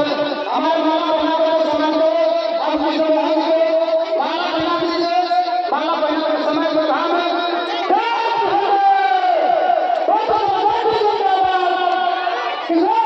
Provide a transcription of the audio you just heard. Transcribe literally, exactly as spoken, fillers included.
हमारे माला बना के समय को हम खुश रहेंगे। माला बना दीजिए, माला बना के समय को हम बहुत बहुत